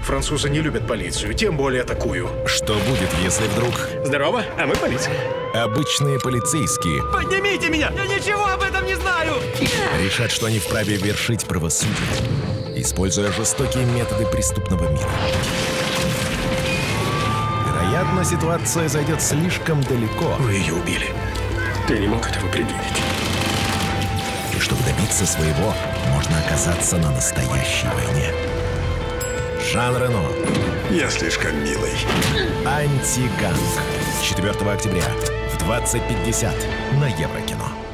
Французы не любят полицию, тем более такую. Что будет, если вдруг Здорово, а мы полиция. обычные полицейские Поднимите меня! Я ничего об этом не знаю! решат, что они вправе вершить правосудие, используя жестокие методы преступного мира? Вероятно, ситуация зайдет слишком далеко. Вы ее убили. Ты не мог этого предвидеть. И чтобы добиться своего, можно оказаться на настоящей войне. Жан Рено. Я слишком милый. Антиганг. 4 октября в 20:50 на Еврокино.